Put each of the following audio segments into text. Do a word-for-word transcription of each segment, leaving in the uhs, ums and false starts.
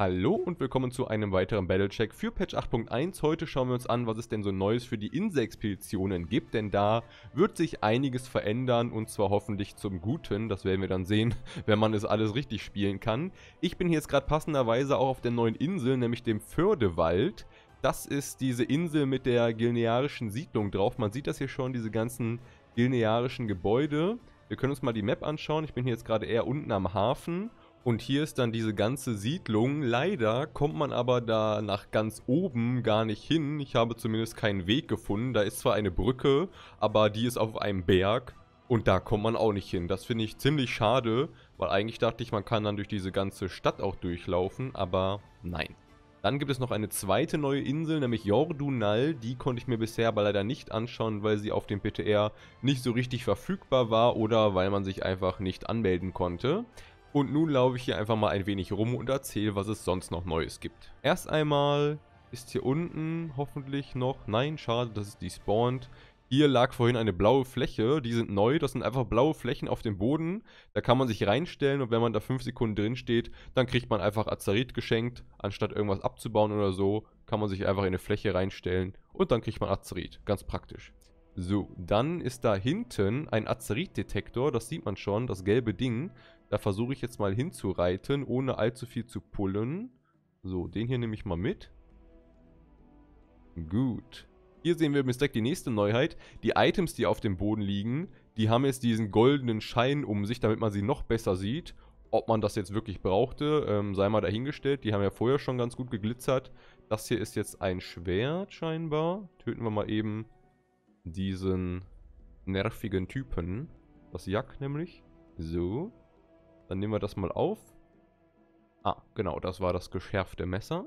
Hallo und willkommen zu einem weiteren Battlecheck für Patch acht Punkt eins. Heute schauen wir uns an, was es denn so Neues für die Insel-Expeditionen gibt, denn da wird sich einiges verändern und zwar hoffentlich zum Guten. Das werden wir dann sehen, wenn man es alles richtig spielen kann. Ich bin hier jetzt gerade passenderweise auch auf der neuen Insel, nämlich dem Fördewald. Das ist diese Insel mit der gilnearischen Siedlung drauf. Man sieht das hier schon, diese ganzen gilnearischen Gebäude. Wir können uns mal die Map anschauen. Ich bin hier jetzt gerade eher unten am Hafen. Und hier ist dann diese ganze Siedlung. Leider kommt man aber da nach ganz oben gar nicht hin. Ich habe zumindest keinen Weg gefunden. Da ist zwar eine Brücke, aber die ist auf einem Berg. Und da kommt man auch nicht hin. Das finde ich ziemlich schade, weil eigentlich dachte ich, man kann dann durch diese ganze Stadt auch durchlaufen. Aber nein. Dann gibt es noch eine zweite neue Insel, nämlich Yordunal. Die konnte ich mir bisher aber leider nicht anschauen, weil sie auf dem P T R nicht so richtig verfügbar war oder weil man sich einfach nicht anmelden konnte. Und nun laufe ich hier einfach mal ein wenig rum und erzähle, was es sonst noch Neues gibt. Erst einmal ist hier unten hoffentlich noch... Nein, schade, dass es despawnt. Hier lag vorhin eine blaue Fläche, die sind neu. Das sind einfach blaue Flächen auf dem Boden. Da kann man sich reinstellen und wenn man da fünf Sekunden drin steht, dann kriegt man einfach Azerit geschenkt. Anstatt irgendwas abzubauen oder so, kann man sich einfach in eine Fläche reinstellen und dann kriegt man Azerit. Ganz praktisch. So, dann ist da hinten ein Azerit-Detektor. Das sieht man schon, das gelbe Ding. Da versuche ich jetzt mal hinzureiten, ohne allzu viel zu pullen. So, den hier nehme ich mal mit. Gut. Hier sehen wir übrigens direkt die nächste Neuheit. Die Items, die auf dem Boden liegen, die haben jetzt diesen goldenen Schein um sich, damit man sie noch besser sieht. Ob man das jetzt wirklich brauchte, ähm, sei mal dahingestellt. Die haben ja vorher schon ganz gut geglitzert. Das hier ist jetzt ein Schwert scheinbar. Töten wir mal eben diesen nervigen Typen. Das Jack nämlich. So. Dann nehmen wir das mal auf. Ah, genau, das war das geschärfte Messer.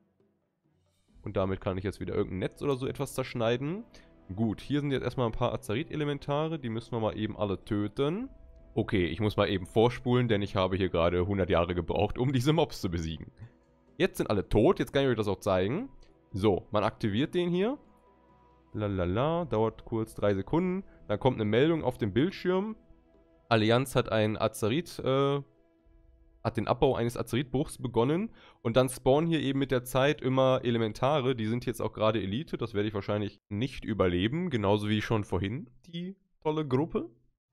Und damit kann ich jetzt wieder irgendein Netz oder so etwas zerschneiden. Gut, hier sind jetzt erstmal ein paar Azerit-Elementare. Die müssen wir mal eben alle töten. Okay, ich muss mal eben vorspulen, denn ich habe hier gerade hundert Jahre gebraucht, um diese Mobs zu besiegen. Jetzt sind alle tot, jetzt kann ich euch das auch zeigen. So, man aktiviert den hier. Lalala, dauert kurz drei Sekunden. Dann kommt eine Meldung auf dem Bildschirm. Allianz hat ein Azerit, äh, hat den Abbau eines Azeritbruchs begonnen und dann spawnen hier eben mit der Zeit immer Elementare, die sind jetzt auch gerade Elite, das werde ich wahrscheinlich nicht überleben, genauso wie schon vorhin die tolle Gruppe.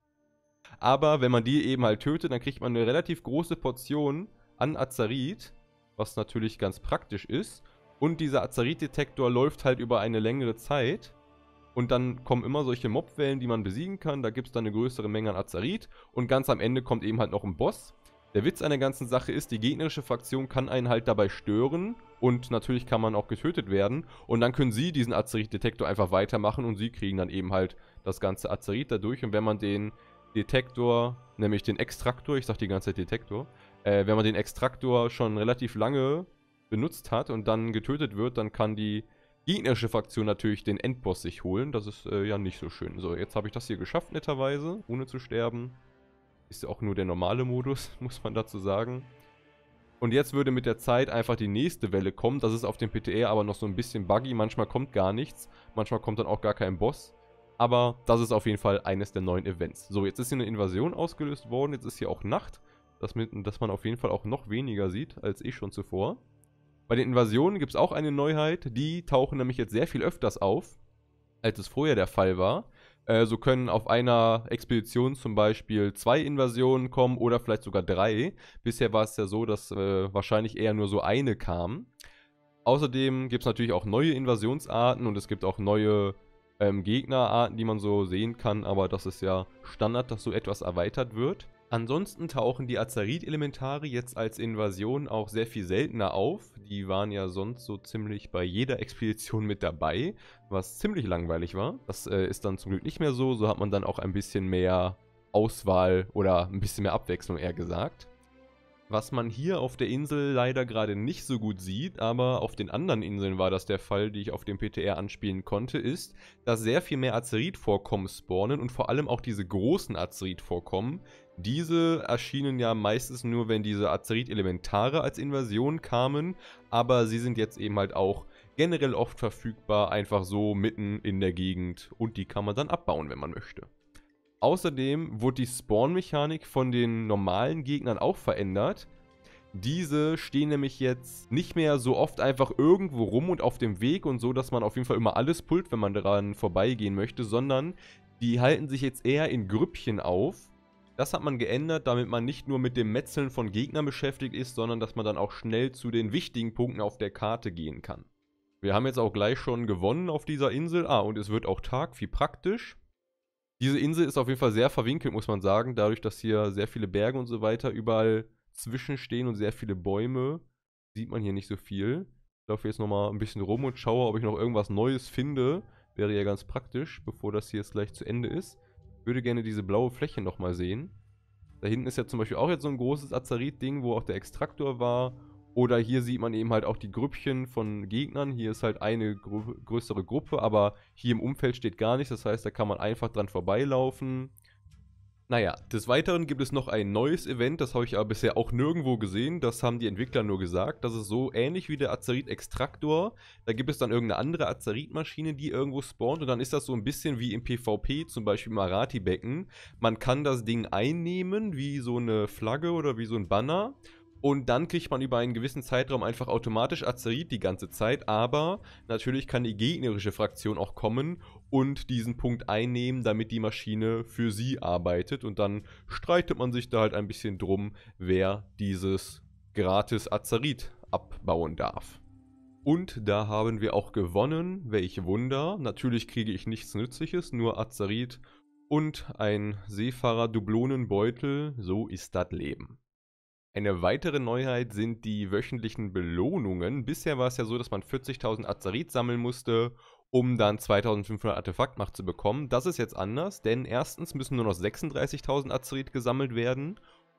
Aber wenn man die eben halt tötet, dann kriegt man eine relativ große Portion an Azerit, was natürlich ganz praktisch ist. Und dieser Azerit-Detektor läuft halt über eine längere Zeit. Und dann kommen immer solche Mobwellen, die man besiegen kann. Da gibt es dann eine größere Menge an Azerit. Und ganz am Ende kommt eben halt noch ein Boss. Der Witz an der ganzen Sache ist, die gegnerische Fraktion kann einen halt dabei stören. Und natürlich kann man auch getötet werden. Und dann können sie diesen Azerit-Detektor einfach weitermachen. Und sie kriegen dann eben halt das ganze Azerit dadurch. Und wenn man den Detektor, nämlich den Extraktor, ich sag die ganze Zeit Detektor. Äh, wenn man den Extraktor schon relativ lange benutzt hat und dann getötet wird, dann kann die gegnerische Fraktion natürlich den Endboss sich holen. Das ist äh, ja nicht so schön. So, jetzt habe ich das hier geschafft, netterweise, ohne zu sterben. Ist ja auch nur der normale Modus, muss man dazu sagen. Und jetzt würde mit der Zeit einfach die nächste Welle kommen. Das ist auf dem P T R aber noch so ein bisschen buggy. Manchmal kommt gar nichts. Manchmal kommt dann auch gar kein Boss. Aber das ist auf jeden Fall eines der neuen Events. So, jetzt ist hier eine Invasion ausgelöst worden. Jetzt ist hier auch Nacht. Dass, mit, dass man auf jeden Fall auch noch weniger sieht, als ich schon zuvor. Bei den Invasionen gibt es auch eine Neuheit, die tauchen nämlich jetzt sehr viel öfters auf, als es vorher der Fall war. Äh, so können auf einer Expedition zum Beispiel zwei Invasionen kommen oder vielleicht sogar drei. Bisher war es ja so, dass äh, wahrscheinlich eher nur so eine kam. Außerdem gibt es natürlich auch neue Invasionsarten und es gibt auch neue ähm, Gegnerarten, die man so sehen kann, aber das ist ja Standard, dass so etwas erweitert wird. Ansonsten tauchen die Azerit-Elementare jetzt als Invasion auch sehr viel seltener auf. Die waren ja sonst so ziemlich bei jeder Expedition mit dabei, was ziemlich langweilig war. Das äh, ist dann zum Glück nicht mehr so. So hat man dann auch ein bisschen mehr Auswahl oder ein bisschen mehr Abwechslung eher gesagt. Was man hier auf der Insel leider gerade nicht so gut sieht, aber auf den anderen Inseln war das der Fall, die ich auf dem P T R anspielen konnte, ist, dass sehr viel mehr Azerit-Vorkommen spawnen und vor allem auch diese großen Azerit-Vorkommen. Diese erschienen ja meistens nur, wenn diese Azerit-Elementare als Invasion kamen, aber sie sind jetzt eben halt auch generell oft verfügbar, einfach so mitten in der Gegend und die kann man dann abbauen, wenn man möchte. Außerdem wurde die Spawn-Mechanik von den normalen Gegnern auch verändert. Diese stehen nämlich jetzt nicht mehr so oft einfach irgendwo rum und auf dem Weg und so, dass man auf jeden Fall immer alles pullt, wenn man daran vorbeigehen möchte, sondern die halten sich jetzt eher in Grüppchen auf. Das hat man geändert, damit man nicht nur mit dem Metzeln von Gegnern beschäftigt ist, sondern dass man dann auch schnell zu den wichtigen Punkten auf der Karte gehen kann. Wir haben jetzt auch gleich schon gewonnen auf dieser Insel. Ah, und es wird auch Tag, wie praktisch. Diese Insel ist auf jeden Fall sehr verwinkelt, muss man sagen, dadurch, dass hier sehr viele Berge und so weiter überall zwischenstehen und sehr viele Bäume, sieht man hier nicht so viel. Ich laufe jetzt nochmal ein bisschen rum und schaue, ob ich noch irgendwas Neues finde. Wäre ja ganz praktisch, bevor das hier jetzt gleich zu Ende ist. Ich würde gerne diese blaue Fläche nochmal sehen. Da hinten ist ja zum Beispiel auch jetzt so ein großes Azerit-Ding, wo auch der Extraktor war. Oder hier sieht man eben halt auch die Grüppchen von Gegnern. Hier ist halt eine gr größere Gruppe, aber hier im Umfeld steht gar nichts. Das heißt, da kann man einfach dran vorbeilaufen. Naja, des Weiteren gibt es noch ein neues Event, das habe ich aber bisher auch nirgendwo gesehen. Das haben die Entwickler nur gesagt. Das ist so ähnlich wie der Azerit-Extraktor. Da gibt es dann irgendeine andere Azerit-Maschine, die irgendwo spawnt. Und dann ist das so ein bisschen wie im PvP, zum Beispiel im Arati-Becken. Man kann das Ding einnehmen, wie so eine Flagge oder wie so ein Banner. Und dann kriegt man über einen gewissen Zeitraum einfach automatisch Azerit die ganze Zeit. Aber natürlich kann die gegnerische Fraktion auch kommen und diesen Punkt einnehmen, damit die Maschine für sie arbeitet. Und dann streitet man sich da halt ein bisschen drum, wer dieses gratis Azerit abbauen darf. Und da haben wir auch gewonnen. Welch Wunder. Natürlich kriege ich nichts Nützliches, nur Azerit und ein Seefahrer-Dublonenbeutel. So ist das Leben. Eine weitere Neuheit sind die wöchentlichen Belohnungen. Bisher war es ja so, dass man vierzigtausend Azerit sammeln musste, um dann zweitausendfünfhundert Artefaktmacht zu bekommen. Das ist jetzt anders, denn erstens müssen nur noch sechsunddreißigtausend Azerit gesammelt werden.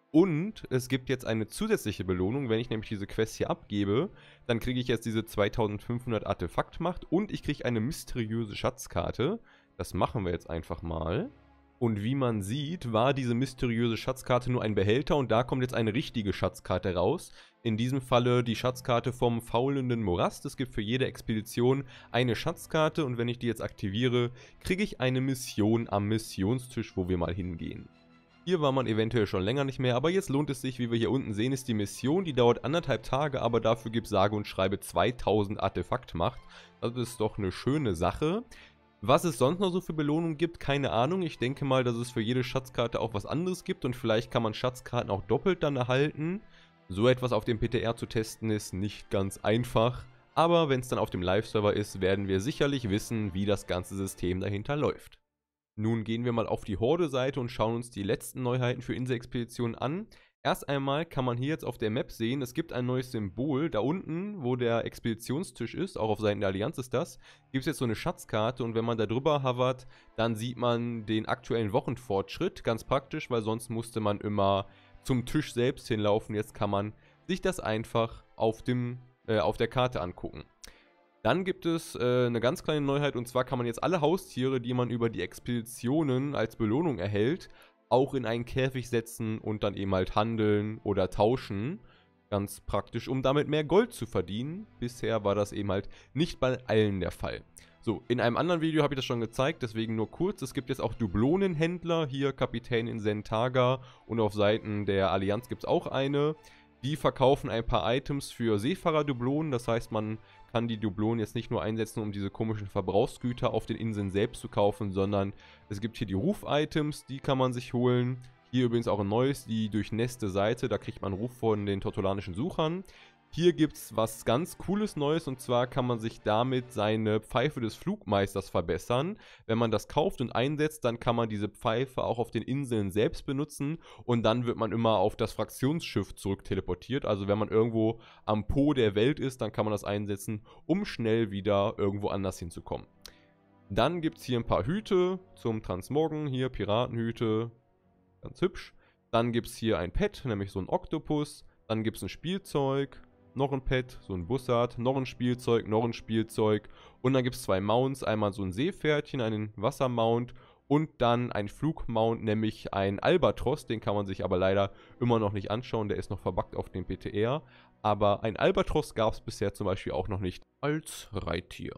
Und es gibt jetzt eine zusätzliche Belohnung. Wenn ich nämlich diese Quest hier abgebe, dann kriege ich jetzt diese zweitausendfünfhundert Artefaktmacht und ich kriege eine mysteriöse Schatzkarte. Das machen wir jetzt einfach mal. Und wie man sieht, war diese mysteriöse Schatzkarte nur ein Behälter und da kommt jetzt eine richtige Schatzkarte raus. In diesem Falle die Schatzkarte vom faulenden Morast. Es gibt für jede Expedition eine Schatzkarte und wenn ich die jetzt aktiviere, kriege ich eine Mission am Missionstisch, wo wir mal hingehen. Hier war man eventuell schon länger nicht mehr, aber jetzt lohnt es sich, wie wir hier unten sehen, ist die Mission, die dauert anderthalb Tage, aber dafür gibt es sage und schreibe zweitausend Artefaktmacht. Das ist doch eine schöne Sache. Was es sonst noch so für Belohnungen gibt, keine Ahnung. Ich denke mal, dass es für jede Schatzkarte auch was anderes gibt und vielleicht kann man Schatzkarten auch doppelt dann erhalten. So etwas auf dem P T R zu testen ist nicht ganz einfach, aber wenn es dann auf dem Live-Server ist, werden wir sicherlich wissen, wie das ganze System dahinter läuft. Nun gehen wir mal auf die Horde-Seite und schauen uns die letzten Neuheiten für Inselexpeditionen an. Erst einmal kann man hier jetzt auf der Map sehen, es gibt ein neues Symbol. Da unten, wo der Expeditionstisch ist, auch auf Seiten der Allianz ist das, gibt es jetzt so eine Schatzkarte und wenn man da drüber hovert, dann sieht man den aktuellen Wochenfortschritt. Ganz praktisch, weil sonst musste man immer zum Tisch selbst hinlaufen. Jetzt kann man sich das einfach auf, dem, äh, auf der Karte angucken. Dann gibt es äh, eine ganz kleine Neuheit und zwar kann man jetzt alle Haustiere, die man über die Expeditionen als Belohnung erhält, auch in einen Käfig setzen und dann eben halt handeln oder tauschen. Ganz praktisch, um damit mehr Gold zu verdienen. Bisher war das eben halt nicht bei allen der Fall. So, in einem anderen Video habe ich das schon gezeigt, deswegen nur kurz. Es gibt jetzt auch Dublonenhändler, hier Kapitän in Zentaga und auf Seiten der Allianz gibt es auch eine. Die verkaufen ein paar Items für Seefahrer-Dublonen, das heißt, man kann die Dublonen jetzt nicht nur einsetzen, um diese komischen Verbrauchsgüter auf den Inseln selbst zu kaufen, sondern es gibt hier die Ruf-Items, die kann man sich holen. Hier übrigens auch ein neues, die durchnässte Seite, da kriegt man Ruf von den tortolanischen Suchern. Hier gibt es was ganz Cooles Neues und zwar kann man sich damit seine Pfeife des Flugmeisters verbessern. Wenn man das kauft und einsetzt, dann kann man diese Pfeife auch auf den Inseln selbst benutzen und dann wird man immer auf das Fraktionsschiff zurück teleportiert. Also wenn man irgendwo am Po der Welt ist, dann kann man das einsetzen, um schnell wieder irgendwo anders hinzukommen. Dann gibt es hier ein paar Hüte zum Transmoggen, hier Piratenhüte, ganz hübsch. Dann gibt es hier ein Pet, nämlich so ein Oktopus. Dann gibt es ein Spielzeug. Noch ein Pet, so ein Bussard, noch ein Spielzeug, noch ein Spielzeug und dann gibt es zwei Mounts, einmal so ein Seepferdchen, einen Wassermount und dann ein Flugmount, nämlich ein Albatros, den kann man sich aber leider immer noch nicht anschauen, der ist noch verbuggt auf dem P T R, aber ein Albatros gab es bisher zum Beispiel auch noch nicht als Reittier.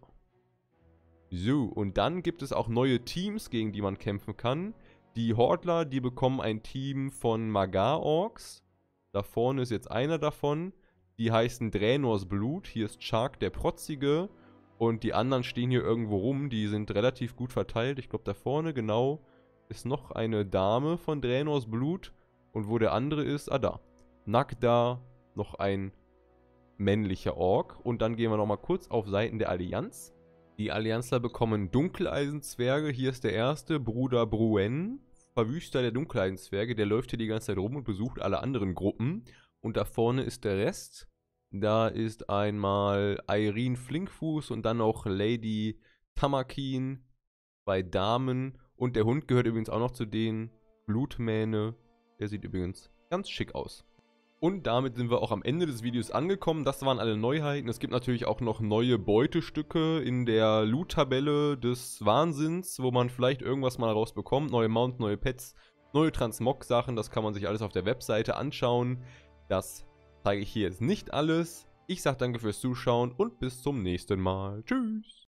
So, und dann gibt es auch neue Teams, gegen die man kämpfen kann. Die Hordler, die bekommen ein Team von Magar-Orks. Da vorne ist jetzt einer davon. Die heißen Draenors Blut. Hier ist Shark der Protzige. Und die anderen stehen hier irgendwo rum. Die sind relativ gut verteilt. Ich glaube, da vorne genau ist noch eine Dame von Draenors Blut. Und wo der andere ist, ah da. Nagda, noch ein männlicher Ork. Und dann gehen wir nochmal kurz auf Seiten der Allianz. Die Allianzler bekommen Dunkeleisenzwerge. Hier ist der erste, Bruder Bruen. Verwüster der Dunkeleisenzwerge. Der läuft hier die ganze Zeit rum und besucht alle anderen Gruppen. Und da vorne ist der Rest. Da ist einmal Irene Flinkfuß und dann noch Lady Tamakin. Zwei Damen. Und der Hund gehört übrigens auch noch zu denen. Blutmähne. Der sieht übrigens ganz schick aus. Und damit sind wir auch am Ende des Videos angekommen. Das waren alle Neuheiten. Es gibt natürlich auch noch neue Beutestücke in der Loot-Tabelle des Wahnsinns, wo man vielleicht irgendwas mal rausbekommt. Neue Mount, neue Pets, neue Transmog-Sachen. Das kann man sich alles auf der Webseite anschauen. Das zeige ich hier jetzt nicht alles. Ich sage danke fürs Zuschauen und bis zum nächsten Mal. Tschüss!